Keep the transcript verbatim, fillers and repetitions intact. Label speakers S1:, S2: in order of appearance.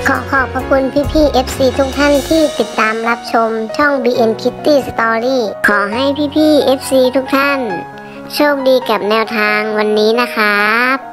S1: ขอขอบพระคุณพี่ๆ เอฟ ซี ทุกท่านที่ติดตามรับชมช่อง บี เอ็น Kitty Story ขอให้พี่ๆ เอฟ ซี ทุกท่านโชคดีกับแนวทางวันนี้นะครับ